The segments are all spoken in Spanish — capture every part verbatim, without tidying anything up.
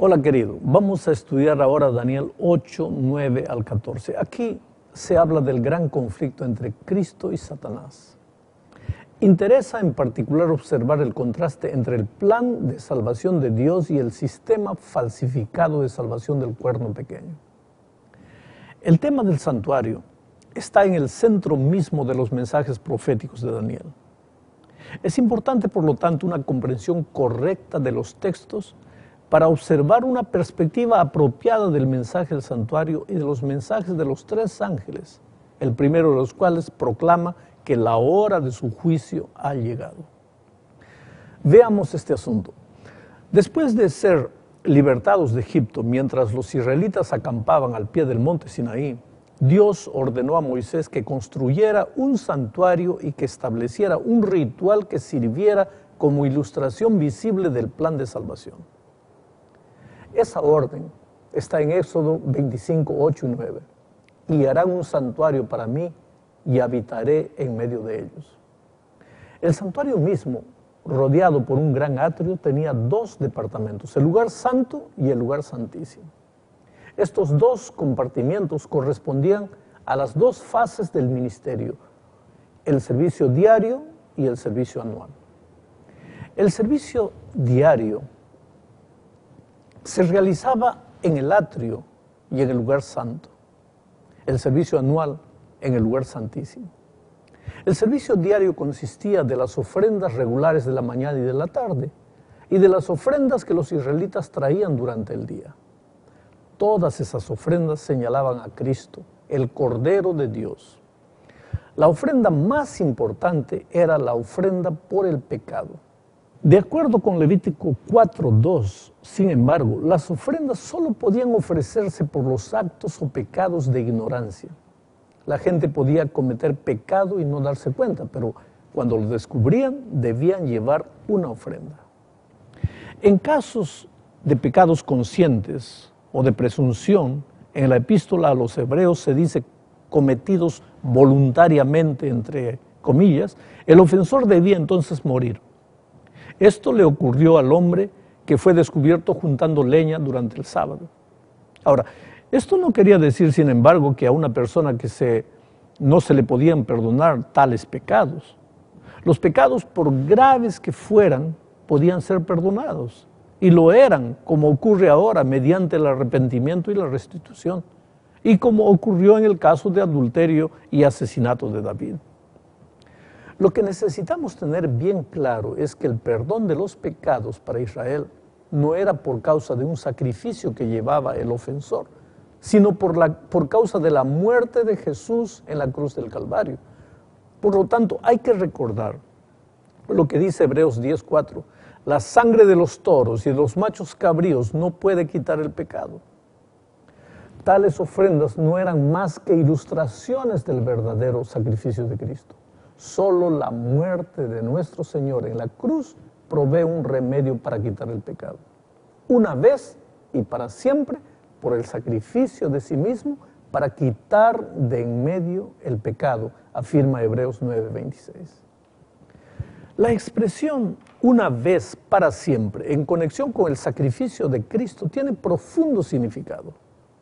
Hola querido, vamos a estudiar ahora Daniel ocho, nueve al catorce. Aquí se habla del gran conflicto entre Cristo y Satanás. Interesa en particular observar el contraste entre el plan de salvación de Dios y el sistema falsificado de salvación del cuerno pequeño. El tema del santuario está en el centro mismo de los mensajes proféticos de Daniel. Es importante, por lo tanto, una comprensión correcta de los textos para observar una perspectiva apropiada del mensaje del santuario y de los mensajes de los tres ángeles, el primero de los cuales proclama que la hora de su juicio ha llegado. Veamos este asunto. Después de ser libertados de Egipto, mientras los israelitas acampaban al pie del monte Sinaí, Dios ordenó a Moisés que construyera un santuario y que estableciera un ritual que sirviera como ilustración visible del plan de salvación. Esa orden está en Éxodo veinticinco, ocho y nueve. Y harán un santuario para mí y habitaré en medio de ellos. El santuario mismo, rodeado por un gran atrio, tenía dos departamentos, el lugar santo y el lugar santísimo. Estos dos compartimientos correspondían a las dos fases del ministerio, el servicio diario y el servicio anual. El servicio diario se realizaba en el atrio y en el lugar santo. El servicio anual en el lugar santísimo. El servicio diario consistía de las ofrendas regulares de la mañana y de la tarde y de las ofrendas que los israelitas traían durante el día. Todas esas ofrendas señalaban a Cristo, el Cordero de Dios. La ofrenda más importante era la ofrenda por el pecado. De acuerdo con Levítico cuatro, dos, sin embargo, las ofrendas solo podían ofrecerse por los actos o pecados de ignorancia. La gente podía cometer pecado y no darse cuenta, pero cuando lo descubrían, debían llevar una ofrenda. En casos de pecados conscientes o de presunción, en la epístola a los hebreos se dice cometidos voluntariamente, entre comillas, el ofensor debía entonces morir. Esto le ocurrió al hombre que fue descubierto juntando leña durante el sábado. Ahora, esto no quería decir, sin embargo, que a una persona que se, no se le podían perdonar tales pecados. Los pecados, por graves que fueran, podían ser perdonados. Y lo eran, como ocurre ahora, mediante el arrepentimiento y la restitución. Y como ocurrió en el caso de adulterio y asesinato de David. Lo que necesitamos tener bien claro es que el perdón de los pecados para Israel no era por causa de un sacrificio que llevaba el ofensor, sino por, la, por causa de la muerte de Jesús en la cruz del Calvario. Por lo tanto, hay que recordar lo que dice Hebreos diez, cuatro. La sangre de los toros y de los machos cabríos no puede quitar el pecado. Tales ofrendas no eran más que ilustraciones del verdadero sacrificio de Cristo. Solo la muerte de nuestro Señor en la cruz provee un remedio para quitar el pecado. Una vez y para siempre, por el sacrificio de sí mismo, para quitar de en medio el pecado, afirma Hebreos nueve, veintiséis. La expresión una vez para siempre, en conexión con el sacrificio de Cristo, tiene profundo significado.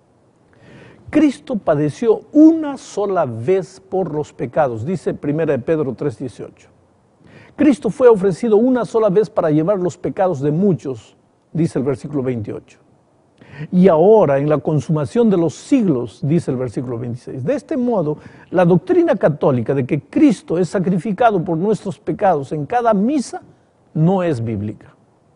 Cristo padeció una sola vez por los pecados, dice primera de Pedro tres, dieciocho. Cristo fue ofrecido una sola vez para llevar los pecados de muchos, dice el versículo veintiocho. Y ahora, en la consumación de los siglos, dice el versículo veintiséis. De este modo, la doctrina católica de que Cristo es sacrificado por nuestros pecados en cada misa no es bíblica.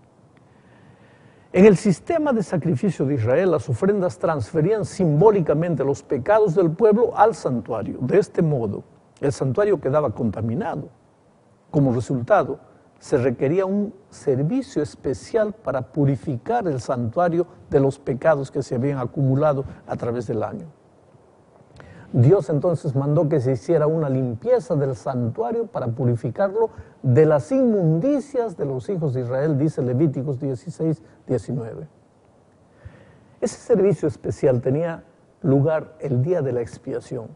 En el sistema de sacrificio de Israel, las ofrendas transferían simbólicamente los pecados del pueblo al santuario. De este modo, el santuario quedaba contaminado. Como resultado, se requería un servicio especial para purificar el santuario de los pecados que se habían acumulado a través del año. Dios entonces mandó que se hiciera una limpieza del santuario para purificarlo de las inmundicias de los hijos de Israel, dice Levíticos dieciséis, diecinueve. Ese servicio especial tenía lugar el día de la expiación.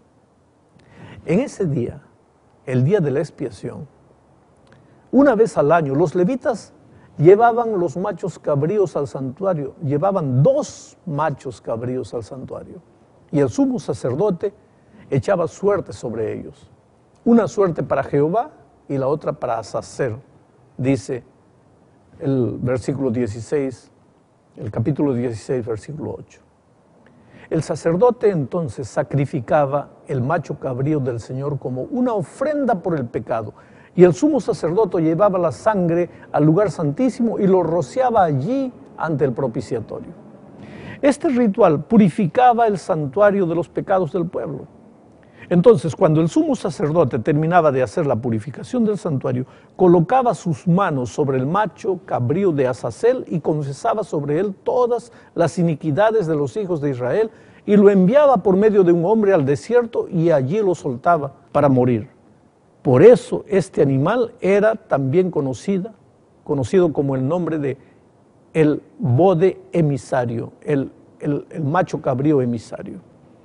En ese día, el día de la expiación, una vez al año, los levitas llevaban los machos cabríos al santuario, llevaban dos machos cabríos al santuario, y el sumo sacerdote echaba suerte sobre ellos, una suerte para Jehová y la otra para Azazel, dice el versículo dieciséis, el capítulo dieciséis, versículo ocho. El sacerdote entonces sacrificaba el macho cabrío del Señor como una ofrenda por el pecado, y el sumo sacerdote llevaba la sangre al lugar santísimo y lo rociaba allí ante el propiciatorio. Este ritual purificaba el santuario de los pecados del pueblo. Entonces, cuando el sumo sacerdote terminaba de hacer la purificación del santuario, colocaba sus manos sobre el macho cabrío de Azazel y confesaba sobre él todas las iniquidades de los hijos de Israel y lo enviaba por medio de un hombre al desierto y allí lo soltaba para morir. Por eso este animal era también conocida, conocido como el nombre de el bode emisario, el, el, el macho cabrío emisario.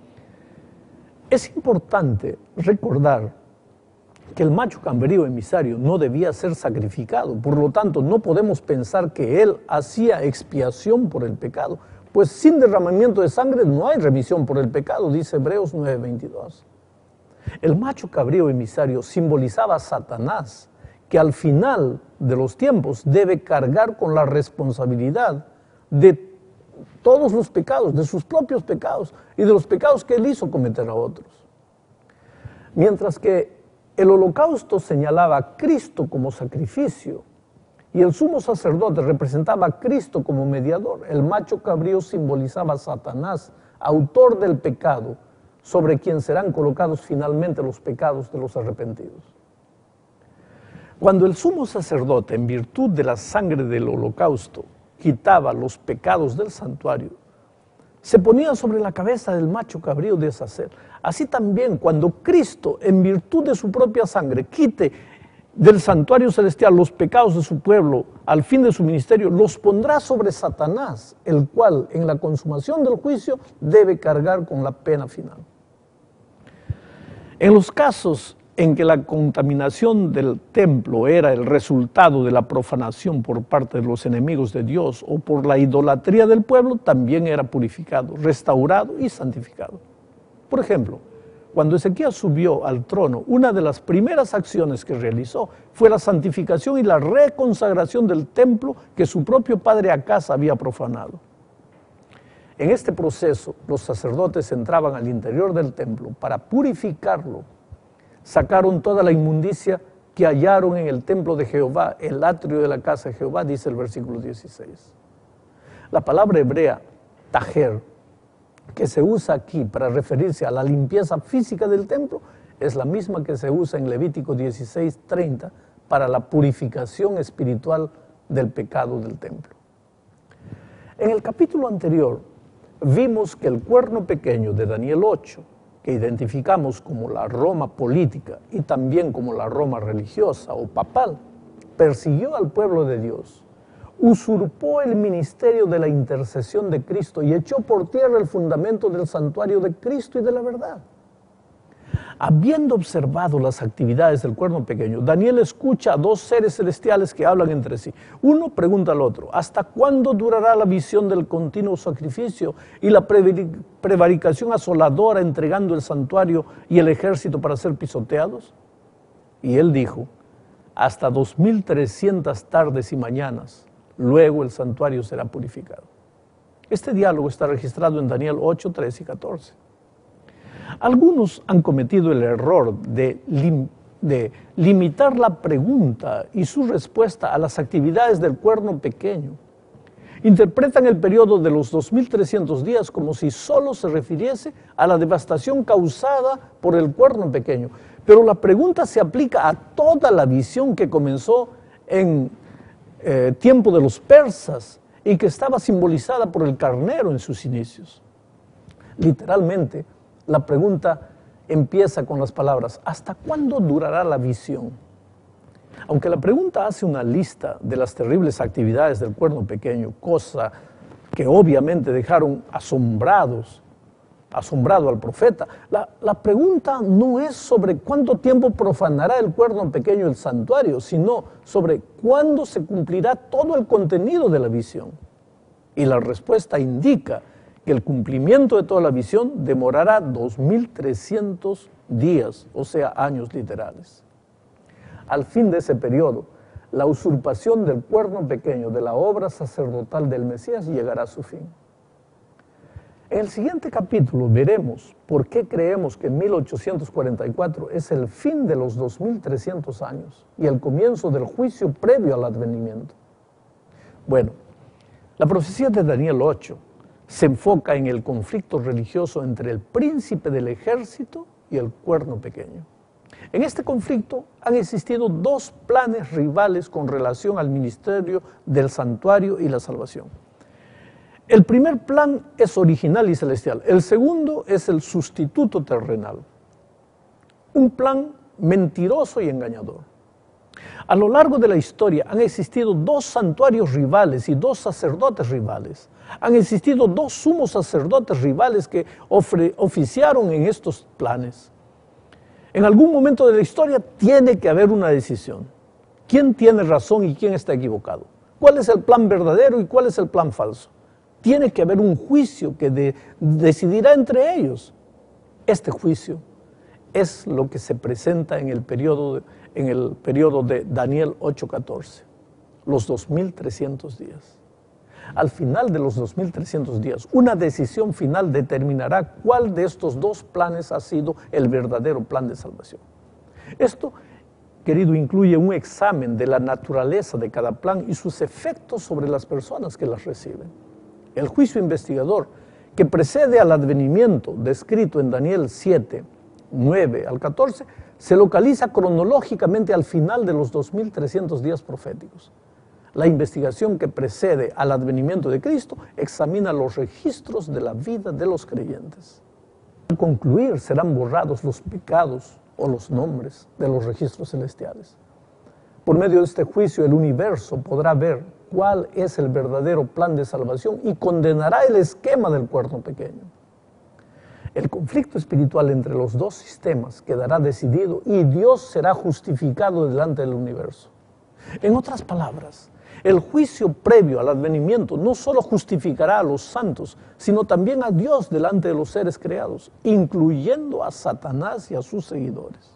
Es importante recordar que el macho cabrío emisario no debía ser sacrificado, por lo tanto no podemos pensar que él hacía expiación por el pecado, pues sin derramamiento de sangre no hay remisión por el pecado, dice Hebreos nueve veintidós. El macho cabrío emisario simbolizaba a Satanás, que al final de los tiempos debe cargar con la responsabilidad de todos los pecados, de sus propios pecados y de los pecados que él hizo cometer a otros. Mientras que el holocausto señalaba a Cristo como sacrificio y el sumo sacerdote representaba a Cristo como mediador, el macho cabrío simbolizaba a Satanás, autor del pecado, sobre quien serán colocados finalmente los pecados de los arrepentidos. Cuando el sumo sacerdote, en virtud de la sangre del holocausto, quitaba los pecados del santuario, se ponía sobre la cabeza del macho cabrío de Azazel. Así también, cuando Cristo, en virtud de su propia sangre, quite del santuario celestial los pecados de su pueblo al fin de su ministerio, los pondrá sobre Satanás, el cual, en la consumación del juicio, debe cargar con la pena final. En los casos en que la contaminación del templo era el resultado de la profanación por parte de los enemigos de Dios o por la idolatría del pueblo, también era purificado, restaurado y santificado. Por ejemplo, cuando Ezequías subió al trono, una de las primeras acciones que realizó fue la santificación y la reconsagración del templo que su propio padre Acaz había profanado. En este proceso, los sacerdotes entraban al interior del templo para purificarlo. Sacaron toda la inmundicia que hallaron en el templo de Jehová, el atrio de la casa de Jehová, dice el versículo dieciséis. La palabra hebrea, tajer, que se usa aquí para referirse a la limpieza física del templo, es la misma que se usa en Levítico dieciséis treinta para la purificación espiritual del pecado del templo. En el capítulo anterior vimos que el cuerno pequeño de Daniel ocho, que identificamos como la Roma política y también como la Roma religiosa o papal, persiguió al pueblo de Dios, usurpó el ministerio de la intercesión de Cristo y echó por tierra el fundamento del santuario de Cristo y de la verdad. Habiendo observado las actividades del cuerno pequeño, Daniel escucha a dos seres celestiales que hablan entre sí. Uno pregunta al otro: ¿hasta cuándo durará la visión del continuo sacrificio y la prevaricación asoladora entregando el santuario y el ejército para ser pisoteados? Y él dijo: hasta dos mil trescientas tardes y mañanas, luego el santuario será purificado. Este diálogo está registrado en Daniel ocho, trece y catorce. Algunos han cometido el error de, lim, de limitar la pregunta y su respuesta a las actividades del cuerno pequeño. Interpretan el periodo de los dos mil trescientos días como si solo se refiriese a la devastación causada por el cuerno pequeño. Pero la pregunta se aplica a toda la visión que comenzó en eh, tiempo de los persas y que estaba simbolizada por el carnero en sus inicios. Literalmente, la pregunta empieza con las palabras: ¿hasta cuándo durará la visión? Aunque la pregunta hace una lista de las terribles actividades del cuerno pequeño, cosa que obviamente dejaron asombrados asombrado al profeta. La, la pregunta no es sobre cuánto tiempo profanará el cuerno pequeño el santuario, sino sobre cuándo se cumplirá todo el contenido de la visión. Y la respuesta indica que el cumplimiento de toda la visión demorará dos mil trescientos días, o sea, años literales. Al fin de ese periodo, la usurpación del cuerno pequeño de la obra sacerdotal del Mesías llegará a su fin. En el siguiente capítulo veremos por qué creemos que mil ochocientos cuarenta y cuatro es el fin de los dos mil trescientos años y el comienzo del juicio previo al advenimiento. Bueno, la profecía de Daniel ocho se enfoca en el conflicto religioso entre el príncipe del ejército y el cuerno pequeño. En este conflicto han existido dos planes rivales con relación al ministerio del santuario y la salvación. El primer plan es original y celestial, el segundo es el sustituto terrenal. Un plan mentiroso y engañador. A lo largo de la historia han existido dos santuarios rivales y dos sacerdotes rivales. Han existido dos sumos sacerdotes rivales que ofre, oficiaron en estos planes. En algún momento de la historia tiene que haber una decisión. ¿Quién tiene razón y quién está equivocado? ¿Cuál es el plan verdadero y cuál es el plan falso? Tiene que haber un juicio que de, decidirá entre ellos. Este juicio es lo que se presenta en el periodo de, en el periodo de Daniel ocho catorce, los dos mil trescientos días. Al final de los dos mil trescientos días, una decisión final determinará cuál de estos dos planes ha sido el verdadero plan de salvación. Esto, querido, incluye un examen de la naturaleza de cada plan y sus efectos sobre las personas que las reciben. El juicio investigador que precede al advenimiento descrito en Daniel siete, nueve al catorce, se localiza cronológicamente al final de los dos mil trescientos días proféticos. La investigación que precede al advenimiento de Cristo examina los registros de la vida de los creyentes. Al concluir, serán borrados los pecados o los nombres de los registros celestiales. Por medio de este juicio, el universo podrá ver cuál es el verdadero plan de salvación y condenará el esquema del cuerno pequeño. El conflicto espiritual entre los dos sistemas quedará decidido y Dios será justificado delante del universo. En otras palabras, el juicio previo al advenimiento no solo justificará a los santos, sino también a Dios delante de los seres creados, incluyendo a Satanás y a sus seguidores.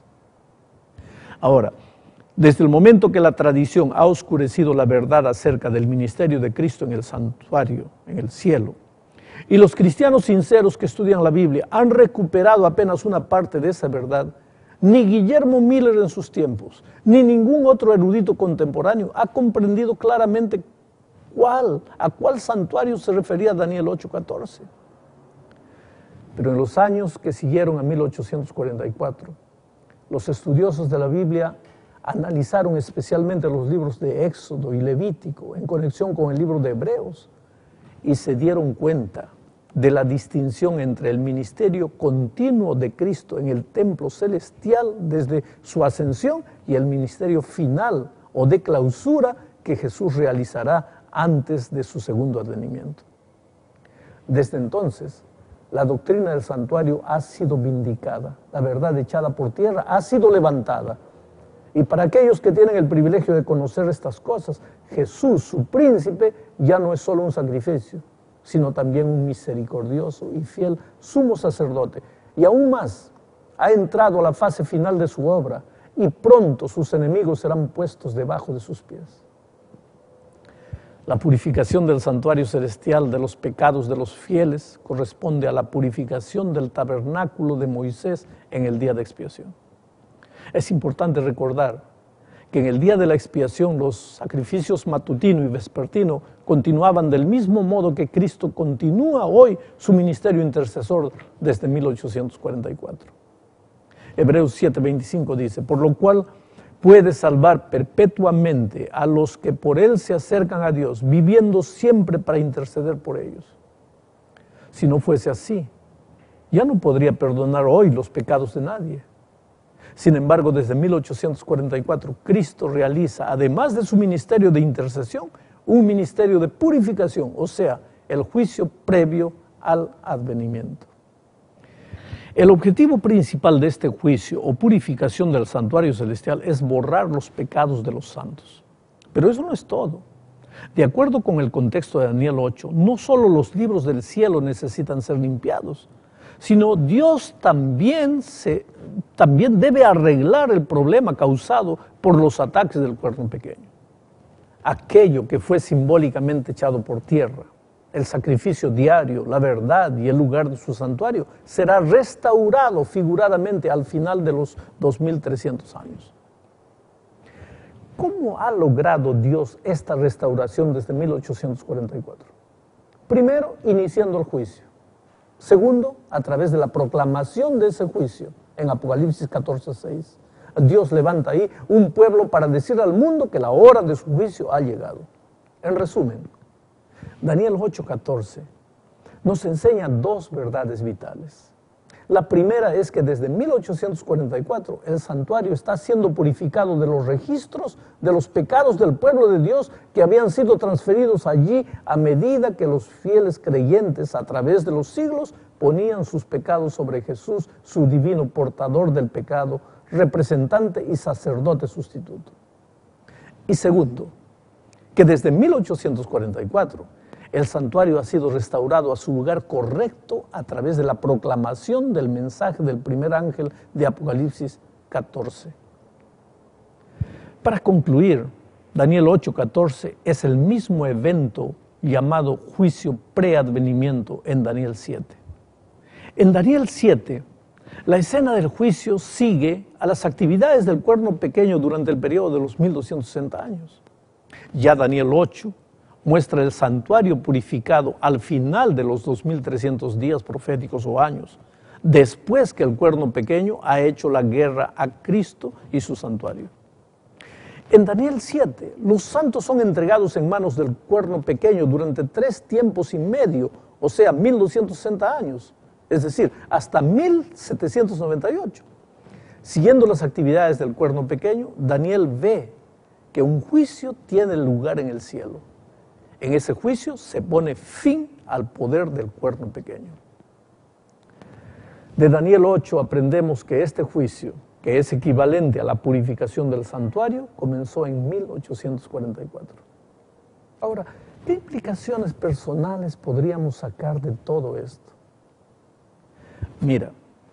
Ahora, desde el momento que la tradición ha oscurecido la verdad acerca del ministerio de Cristo en el santuario, en el cielo, y los cristianos sinceros que estudian la Biblia han recuperado apenas una parte de esa verdad, ni Guillermo Miller en sus tiempos, ni ningún otro erudito contemporáneo ha comprendido claramente cuál, a cuál santuario se refería Daniel ocho catorce. Pero en los años que siguieron a mil ochocientos cuarenta y cuatro, los estudiosos de la Biblia analizaron especialmente los libros de Éxodo y Levítico en conexión con el libro de Hebreos y se dieron cuenta de la distinción entre el ministerio continuo de Cristo en el templo celestial desde su ascensión y el ministerio final o de clausura que Jesús realizará antes de su segundo advenimiento. Desde entonces, la doctrina del santuario ha sido vindicada, la verdad echada por tierra ha sido levantada. Y para aquellos que tienen el privilegio de conocer estas cosas, Jesús, su príncipe, ya no es solo un sacrificio, sino también un misericordioso y fiel sumo sacerdote. Y aún más, ha entrado a la fase final de su obra y pronto sus enemigos serán puestos debajo de sus pies. La purificación del santuario celestial de los pecados de los fieles corresponde a la purificación del tabernáculo de Moisés en el día de expiación. Es importante recordar que en el día de la expiación los sacrificios matutino y vespertino continuaban del mismo modo que Cristo continúa hoy su ministerio intercesor desde mil ochocientos cuarenta y cuatro. Hebreos siete veinticinco dice, por lo cual puede salvar perpetuamente a los que por él se acercan a Dios, viviendo siempre para interceder por ellos. Si no fuese así, ya no podría perdonar hoy los pecados de nadie. Sin embargo, desde mil ochocientos cuarenta y cuatro, Cristo realiza, además de su ministerio de intercesión, un ministerio de purificación, o sea, el juicio previo al advenimiento. El objetivo principal de este juicio o purificación del santuario celestial es borrar los pecados de los santos. Pero eso no es todo. De acuerdo con el contexto de Daniel ocho, no solo los libros del cielo necesitan ser limpiados, sino Dios también, se, también debe arreglar el problema causado por los ataques del cuerno pequeño. Aquello que fue simbólicamente echado por tierra, el sacrificio diario, la verdad y el lugar de su santuario, será restaurado figuradamente al final de los dos mil trescientos años. ¿Cómo ha logrado Dios esta restauración desde mil ochocientos cuarenta y cuatro? Primero, iniciando el juicio. Segundo, a través de la proclamación de ese juicio en Apocalipsis catorce seis. Dios levanta ahí un pueblo para decir al mundo que la hora de su juicio ha llegado. En resumen, Daniel ocho catorce nos enseña dos verdades vitales. La primera es que desde mil ochocientos cuarenta y cuatro el santuario está siendo purificado de los registros de los pecados del pueblo de Dios que habían sido transferidos allí a medida que los fieles creyentes a través de los siglos ponían sus pecados sobre Jesús, su divino portador del pecado, representante y sacerdote sustituto. Y segundo, que desde mil ochocientos cuarenta y cuatro el santuario ha sido restaurado a su lugar correcto a través de la proclamación del mensaje del primer ángel de Apocalipsis catorce. Para concluir, Daniel ocho catorce es el mismo evento llamado juicio preadvenimiento en Daniel siete. En Daniel siete, la escena del juicio sigue a las actividades del cuerno pequeño durante el periodo de los mil doscientos sesenta años. Ya Daniel ocho muestra el santuario purificado al final de los dos mil trescientos días proféticos o años, después que el cuerno pequeño ha hecho la guerra a Cristo y su santuario. En Daniel siete, los santos son entregados en manos del cuerno pequeño durante tres tiempos y medio, o sea, mil doscientos sesenta años, es decir, hasta mil setecientos noventa y ocho. Siguiendo las actividades del cuerno pequeño, Daniel ve que un juicio tiene lugar en el cielo. En ese juicio se pone fin al poder del cuerno pequeño. De Daniel ocho aprendemos que este juicio, que es equivalente a la purificación del santuario, comenzó en mil ochocientos cuarenta y cuatro. Ahora, ¿qué implicaciones personales podríamos sacar de todo esto? Mira,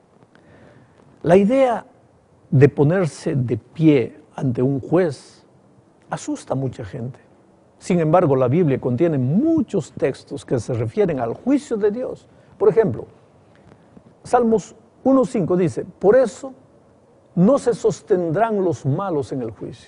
la idea de ponerse de pie ante un juez asusta a mucha gente. Sin embargo, la Biblia contiene muchos textos que se refieren al juicio de Dios. Por ejemplo, Salmos uno cinco dice, por eso no se sostendrán los malos en el juicio.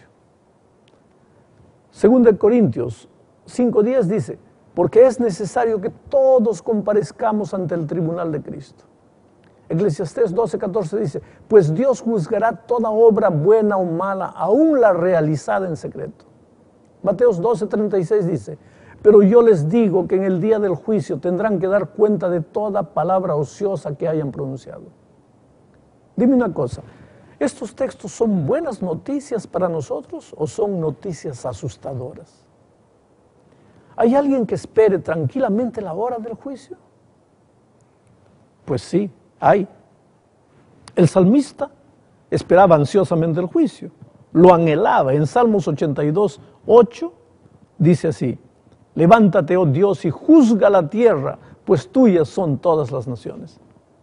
Segunda de Corintios cinco diez dice, porque es necesario que todos comparezcamos ante el tribunal de Cristo. Eclesiastés doce catorce dice, pues Dios juzgará toda obra buena o mala, aún la realizada en secreto. Mateos doce treinta y seis dice, pero yo les digo que en el día del juicio tendrán que dar cuenta de toda palabra ociosa que hayan pronunciado. Dime una cosa, ¿estos textos son buenas noticias para nosotros o son noticias asustadoras? ¿Hay alguien que espere tranquilamente la hora del juicio? Pues sí, hay. El salmista esperaba ansiosamente el juicio, lo anhelaba. En Salmos ochenta y dos, ocho dice así, levántate, oh Dios, y juzga la tierra, pues tuyas son todas las naciones.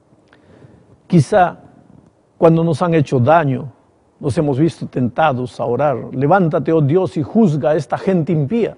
Quizá cuando nos han hecho daño, nos hemos visto tentados a orar, levántate, oh Dios, y juzga a esta gente impía.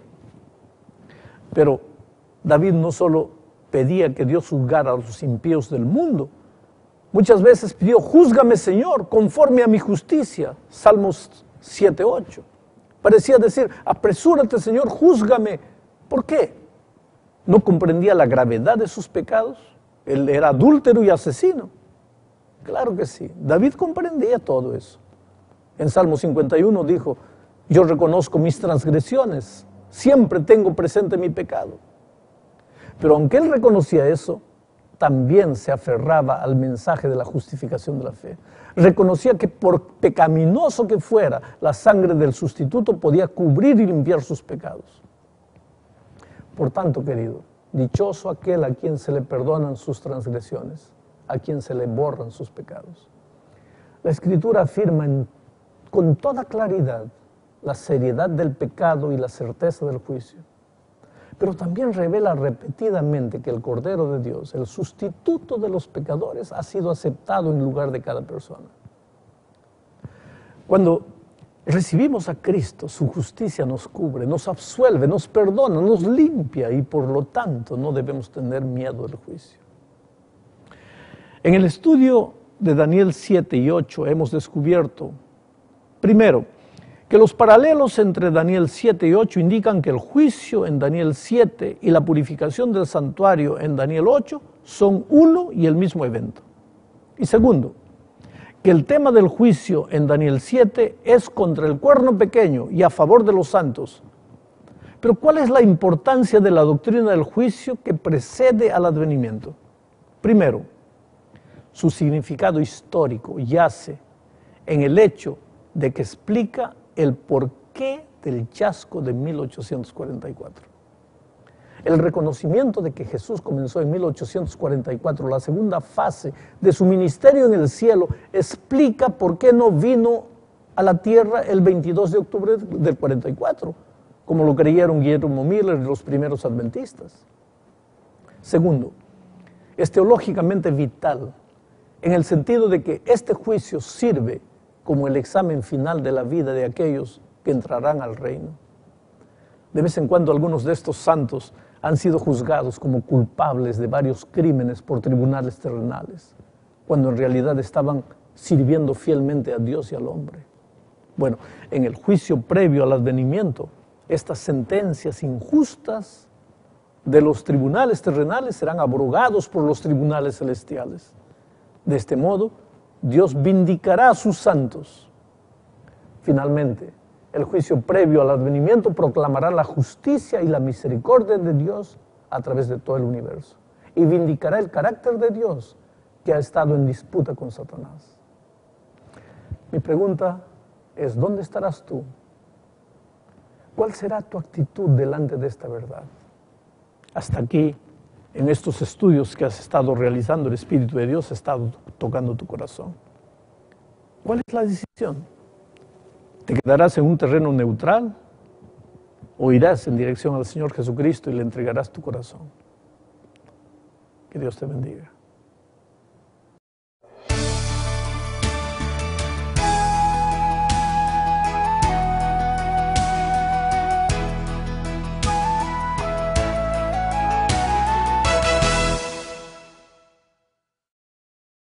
Pero David no solo pedía que Dios juzgara a los impíos del mundo, muchas veces pidió, júzgame, Señor, conforme a mi justicia. Salmos siete, ocho. Parecía decir, apresúrate, Señor, júzgame. ¿Por qué? ¿No comprendía la gravedad de sus pecados? Él era adúltero y asesino. Claro que sí, David comprendía todo eso. En Salmo cincuenta y uno dijo, yo reconozco mis transgresiones, siempre tengo presente mi pecado. Pero aunque él reconocía eso, también se aferraba al mensaje de la justificación de la fe. Reconocía que por pecaminoso que fuera, la sangre del sustituto podía cubrir y limpiar sus pecados. Por tanto, querido, dichoso aquel a quien se le perdonan sus transgresiones, a quien se le borran sus pecados. La Escritura afirma en, con toda claridad la seriedad del pecado y la certeza del juicio. Pero también revela repetidamente que el Cordero de Dios, el sustituto de los pecadores, ha sido aceptado en lugar de cada persona. Cuando recibimos a Cristo, su justicia nos cubre, nos absuelve, nos perdona, nos limpia y por lo tanto no debemos tener miedo del juicio. En el estudio de Daniel siete y ocho hemos descubierto, primero, que los paralelos entre Daniel siete y ocho indican que el juicio en Daniel siete y la purificación del santuario en Daniel ocho son uno y el mismo evento. Y segundo, que el tema del juicio en Daniel siete es contra el cuerno pequeño y a favor de los santos. Pero ¿cuál es la importancia de la doctrina del juicio que precede al advenimiento? Primero, su significado histórico yace en el hecho de que explica el porqué del chasco de mil ochocientos cuarenta y cuatro. El reconocimiento de que Jesús comenzó en mil ochocientos cuarenta y cuatro, la segunda fase de su ministerio en el cielo, explica por qué no vino a la tierra el veintidós de octubre del cuarenta y cuatro, como lo creyeron Guillermo Miller y los primeros adventistas. Segundo, es teológicamente vital, en el sentido de que este juicio sirve como el examen final de la vida de aquellos que entrarán al reino. De vez en cuando algunos de estos santos han sido juzgados como culpables de varios crímenes por tribunales terrenales, cuando en realidad estaban sirviendo fielmente a Dios y al hombre. Bueno, en el juicio previo al advenimiento, estas sentencias injustas de los tribunales terrenales serán abrogados por los tribunales celestiales. De este modo, Dios vindicará a sus santos. Finalmente, el juicio previo al advenimiento proclamará la justicia y la misericordia de Dios a través de todo el universo y vindicará el carácter de Dios que ha estado en disputa con Satanás. Mi pregunta es, ¿dónde estarás tú? ¿Cuál será tu actitud delante de esta verdad? Hasta aquí, en estos estudios que has estado realizando, el Espíritu de Dios ha estado tocando tu corazón. ¿Cuál es la decisión? ¿Te quedarás en un terreno neutral o irás en dirección al Señor Jesucristo y le entregarás tu corazón? Que Dios te bendiga.